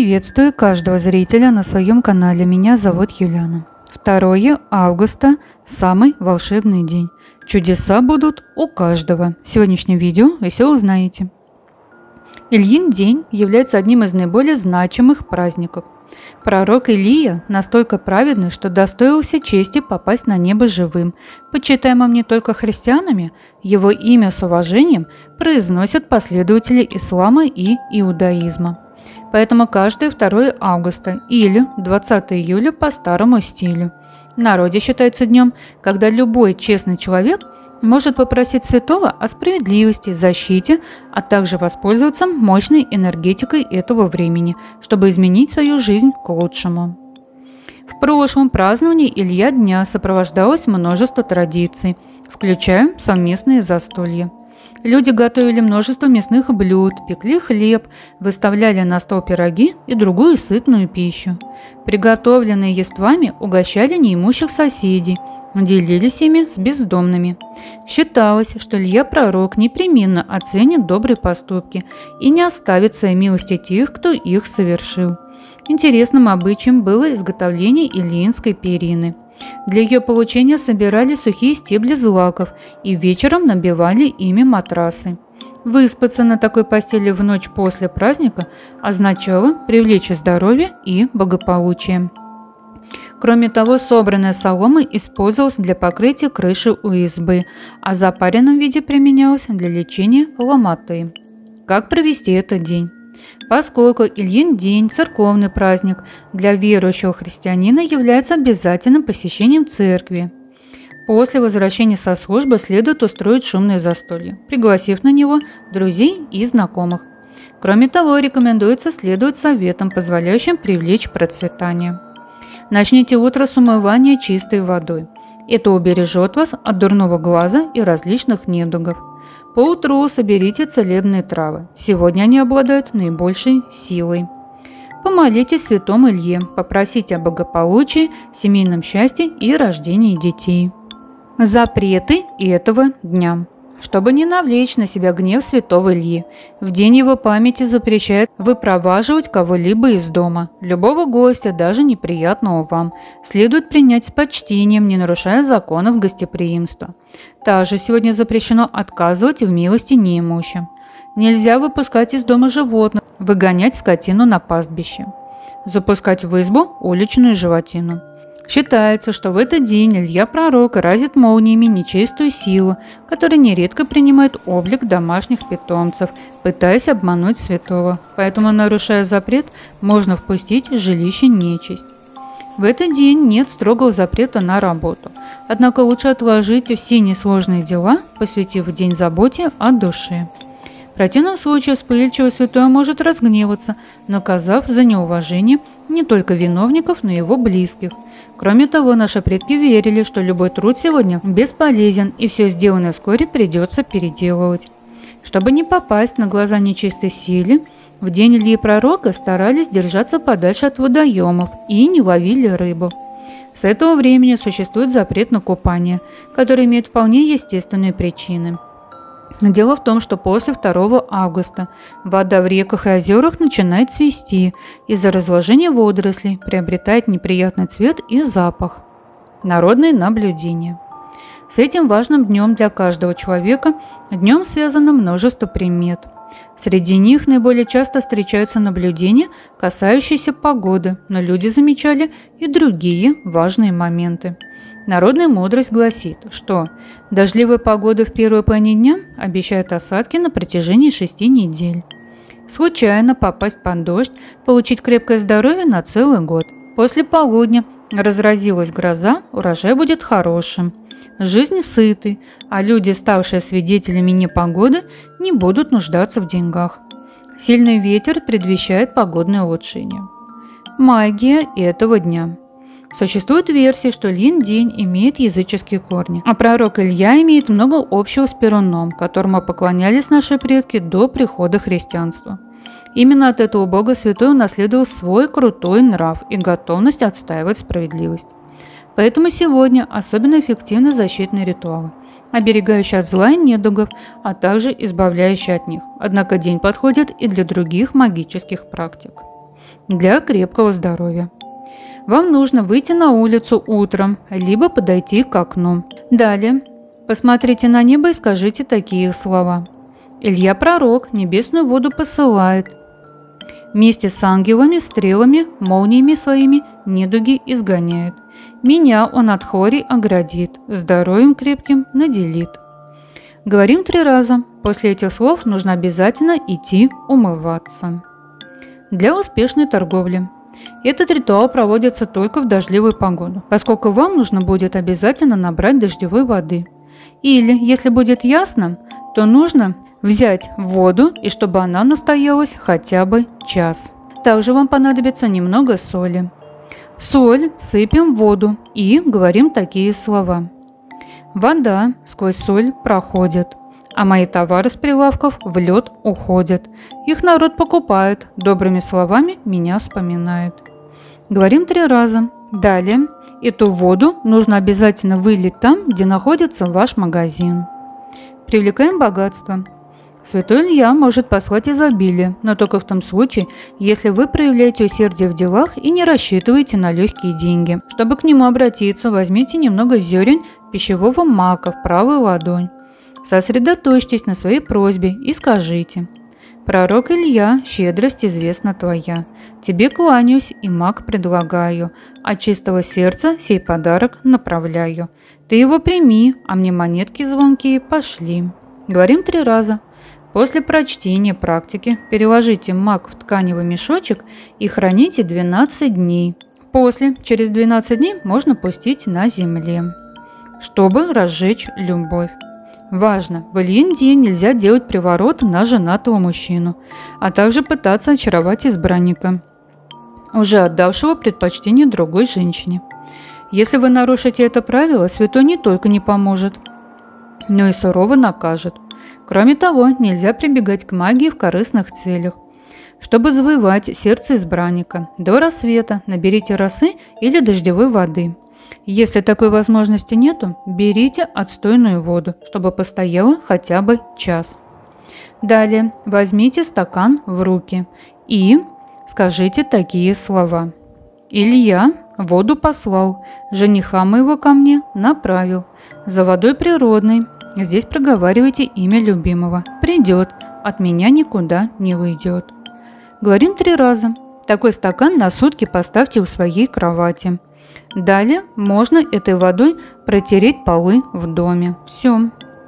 Приветствую каждого зрителя на своем канале. Меня зовут Юлиана. 2 августа – самый волшебный день. Чудеса будут у каждого. В сегодняшнем видео вы все узнаете. Ильин день является одним из наиболее значимых праздников. Пророк Илия настолько праведный, что достоился чести попасть на небо живым. Почитаемым не только христианами, его имя с уважением произносят последователи ислама и иудаизма. Поэтому каждое 2 августа или 20 июля по старому стилю. В народе считается днем, когда любой честный человек может попросить святого о справедливости, защите, а также воспользоваться мощной энергетикой этого времени, чтобы изменить свою жизнь к лучшему. В прошлом празднование Илья дня сопровождалось множество традиций, включая совместные застолья. Люди готовили множество мясных блюд, пекли хлеб, выставляли на стол пироги и другую сытную пищу. Приготовленные яствами угощали неимущих соседей, делились ими с бездомными. Считалось, что Илья Пророк непременно оценит добрые поступки и не оставит своей милости тех, кто их совершил. Интересным обычаем было изготовление ильинской перины. Для ее получения собирали сухие стебли злаков и вечером набивали ими матрасы. Выспаться на такой постели в ночь после праздника означало привлечь здоровье и благополучие. Кроме того, собранная солома использовалась для покрытия крыши у избы, а в запаренном виде применялась для лечения ломоты. Как провести этот день? Поскольку Ильин день – церковный праздник, для верующего христианина является обязательным посещением церкви. После возвращения со службы следует устроить шумное застолье, пригласив на него друзей и знакомых. Кроме того, рекомендуется следовать советам, позволяющим привлечь процветание. Начните утро с умывания чистой водой. Это убережет вас от дурного глаза и различных недугов. Поутру соберите целебные травы. Сегодня они обладают наибольшей силой. Помолитесь святому Илье, попросите о благополучии, семейном счастье и рождении детей. Запреты этого дня. Чтобы не навлечь на себя гнев святого Ильи, в день его памяти запрещает выпроваживать кого-либо из дома. Любого гостя, даже неприятного вам, следует принять с почтением, не нарушая законов гостеприимства. Также сегодня запрещено отказывать в милости неимущим. Нельзя выпускать из дома животных, выгонять скотину на пастбище, запускать в избу уличную животину. Считается, что в этот день Илья Пророк разит молниями нечистую силу, которая нередко принимает облик домашних питомцев, пытаясь обмануть святого. Поэтому, нарушая запрет, можно впустить в жилище нечисть. В этот день нет строгого запрета на работу. Однако лучше отложить все несложные дела, посвятив день заботе о душе. В противном случае вспыльчивый святой может разгневаться, наказав за неуважение не только виновников, но и его близких. Кроме того, наши предки верили, что любой труд сегодня бесполезен и все сделанное вскоре придется переделывать. Чтобы не попасть на глаза нечистой силе, в день Ильи Пророка старались держаться подальше от водоемов и не ловили рыбу. С этого времени существует запрет на купание, который имеет вполне естественные причины. Дело в том, что после 2 августа вода в реках и озерах начинает цвести из-за разложения водорослей, приобретает неприятный цвет и запах. Народные наблюдения. С этим важным днем для каждого человека днем связано множество примет. Среди них наиболее часто встречаются наблюдения, касающиеся погоды, но люди замечали и другие важные моменты. Народная мудрость гласит, что дождливая погода в первой половине дня обещает осадки на протяжении 6 недель. Случайно попасть под дождь, получить крепкое здоровье на целый год. После полудня разразилась гроза, урожай будет хорошим. Жизнь сытой, а люди, ставшие свидетелями непогоды, не будут нуждаться в деньгах. Сильный ветер предвещает погодное улучшение. Магия этого дня. Существует версия, что Ильин день имеет языческие корни, а пророк Илья имеет много общего с Перуном, которому поклонялись наши предки до прихода христианства. Именно от этого бога святой унаследовал свой крутой нрав и готовность отстаивать справедливость. Поэтому сегодня особенно эффективны защитные ритуалы, оберегающие от зла и недугов, а также избавляющие от них. Однако день подходит и для других магических практик. для крепкого здоровья. Вам нужно выйти на улицу утром, либо подойти к окну. Далее посмотрите на небо и скажите такие слова. Илья пророк небесную воду посылает. Вместе с ангелами, стрелами, молниями своими недуги изгоняет. Меня он от хворей оградит, здоровьем крепким наделит. Говорим 3 раза. После этих слов нужно обязательно идти умываться. Для успешной торговли. Этот ритуал проводится только в дождливую погоду, поскольку вам нужно будет обязательно набрать дождевой воды. Или, если будет ясно, то нужно взять воду и чтобы она настоялась хотя бы час. Также вам понадобится немного соли. Соль сыпем в воду и говорим такие слова. Вода сквозь соль проходит, а мои товары с прилавков в лед уходят. Их народ покупает, добрыми словами меня вспоминает. Говорим 3 раза. Далее эту воду нужно обязательно вылить там, где находится ваш магазин. Привлекаем богатство. Святой Илья может послать изобилие, но только в том случае, если вы проявляете усердие в делах и не рассчитываете на легкие деньги. Чтобы к нему обратиться, возьмите немного зерен пищевого мака в правую ладонь. Сосредоточьтесь на своей просьбе и скажите: «Пророк Илья, щедрость известна твоя. Тебе кланяюсь и мак предлагаю. От чистого сердца сей подарок направляю. Ты его прими, а мне монетки звонкие пошли». Говорим 3 раза. После прочтения практики переложите мак в тканевый мешочек и храните 12 дней. После, через 12 дней, можно пустить на земле, чтобы разжечь любовь. Важно, в Ильин день нельзя делать приворот на женатого мужчину, а также пытаться очаровать избранника, уже отдавшего предпочтение другой женщине. Если вы нарушите это правило, святой не только не поможет, но и сурово накажет. Кроме того, нельзя прибегать к магии в корыстных целях. Чтобы завоевать сердце избранника, до рассвета наберите росы или дождевой воды. Если такой возможности нету, берите отстойную воду, чтобы постояла хотя бы час. Далее возьмите стакан в руки и скажите такие слова. «Илья воду послал, жениха моего ко мне направил, за водой природной». Здесь проговаривайте имя любимого. «Придет, от меня никуда не уйдет». Говорим 3 раза. Такой стакан на сутки поставьте у своей кровати. Далее можно этой водой протереть полы в доме. Все.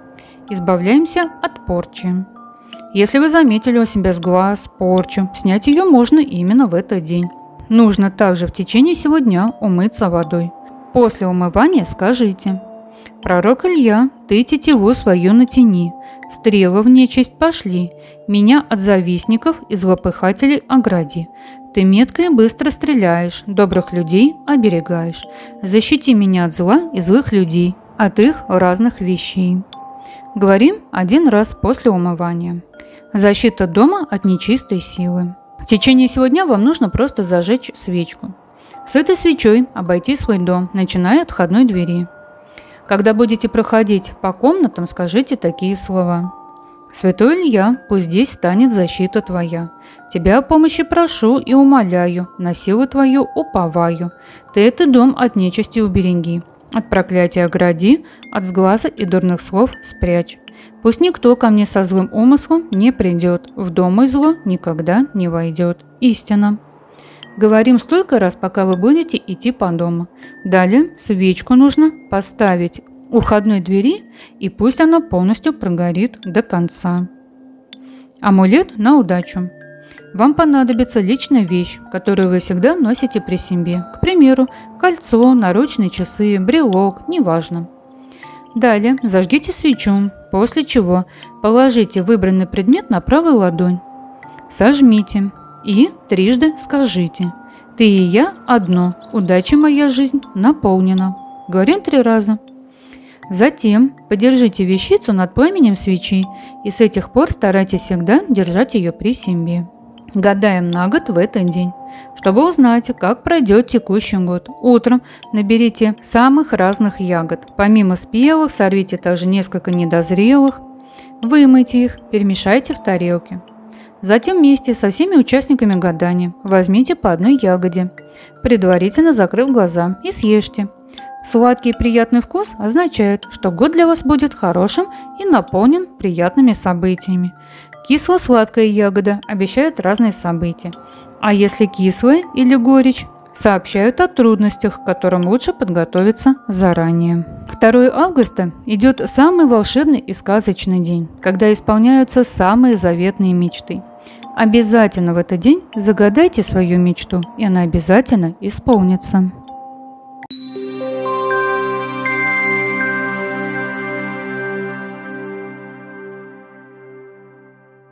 Избавляемся от порчи. Если вы заметили у себя с глаз порчу, снять ее можно именно в этот день. Нужно также в течение всего дня умыться водой. После умывания скажите: «Пророк Илья, ты тетиву свою натяни, стрелы в нечисть пошли, меня от завистников и злопыхателей огради. Ты метко и быстро стреляешь, добрых людей оберегаешь. Защити меня от зла и злых людей, от их разных вещей». Говорим 1 раз после умывания. Защита дома от нечистой силы. В течение всего дня вам нужно просто зажечь свечку. С этой свечой обойти свой дом, начиная от входной двери. Когда будете проходить по комнатам, скажите такие слова. «Святой Илья, пусть здесь станет защита твоя. Тебя о помощи прошу и умоляю, на силу твою уповаю. Ты этот дом от нечисти убереги, от проклятия огради, от сглаза и дурных слов спрячь. Пусть никто ко мне со злым умыслом не придет, в дом мой зло никогда не войдет». Истина. Говорим столько раз, пока вы будете идти по дому. Далее свечку нужно поставить у входной двери, и пусть она полностью прогорит до конца. Амулет на удачу. Вам понадобится личная вещь, которую вы всегда носите при себе. К примеру, кольцо, наручные часы, брелок, неважно. Далее зажгите свечу, после чего положите выбранный предмет на правую ладонь. Сожмите и 3 скажите: «Ты и я одно, удача моя жизнь наполнена». Говорим 3 раза. Затем подержите вещицу над пламенем свечи и с этих пор старайтесь всегда держать ее при себе. Гадаем на год в этот день. Чтобы узнать, как пройдет текущий год, утром наберите самых разных ягод. Помимо спелых, сорвите также несколько недозрелых, вымойте их, перемешайте в тарелке. Затем вместе со всеми участниками гадания возьмите по одной ягоде, предварительно закрыв глаза, и съешьте. Сладкий и приятный вкус означает, что год для вас будет хорошим и наполнен приятными событиями. Кисло-сладкая ягода обещает разные события. А если кислая или горечь, сообщают о трудностях, к которым лучше подготовиться заранее. 2 августа идет самый волшебный и сказочный день, когда исполняются самые заветные мечты. Обязательно в этот день загадайте свою мечту, и она обязательно исполнится.